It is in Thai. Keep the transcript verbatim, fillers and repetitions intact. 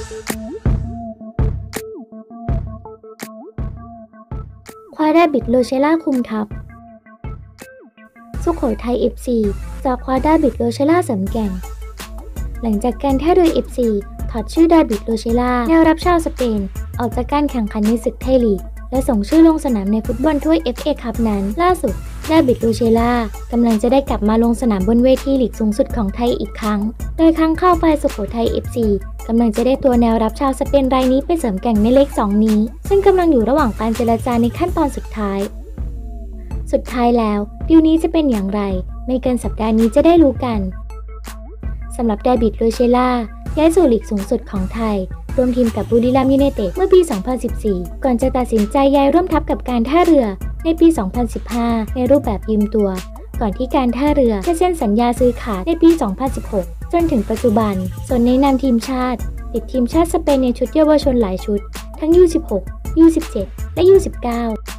คว้าดาบิดโลเชล่าคุมทัพสุโขทัย เอฟ ซี จะคว้าดาบิดโลเชล่าเสริมแกร่งหลังจากการท่าเรือ เอฟ ซี ถอดชื่อดาบิดโลเชล่าแนวรับชาวสเปนออกจากการแข่งขันในศึกไทยลีกและส่งชื่อลงสนามในฟุตบอลถ้วย เอฟ เอ คัพนั้นล่าสุดดาบิดโลเชล่ากำลังจะได้กลับมาลงสนามบนเวทีลีกสูงสุดของไทยอีกครั้งโดยครั้งเข้าไปสุโขทัย เอฟ ซี กำลังจะได้ตัวแนวรับชาวสเปนรายนี้ไปเสริมแกร่งในเลขสองนี้ซึ่งกำลังอยู่ระหว่างการเจรจาในขั้นตอนสุดท้ายสุดท้ายแล้วดีลนี้จะเป็นอย่างไรไม่เกินสัปดาห์นี้จะได้รู้กันสำหรับดาบิดโลเชล่าย้ายสู่ลีกสูงสุดของไทยร่วมทีมกับบุรีรัมย์ยูไนเต็ดเมื่อปี สองพันสิบสี่ ก่อนจะตัดสินใจย้ายร่วมทัพกับการท่าเรือในปี สองพันสิบห้า ในรูปแบบยืมตัวก่อนที่การท่าเรือจะเซ็นสัญญาซื้อขาดในปี สองพันสิบหก จนถึงปัจจุบันส่วนในนามทีมชาติติดทีมชาติสเปนในชุดเยาวชนหลายชุดทั้ง ยู สิบหก ยู สิบเจ็ด และ ยู สิบเก้า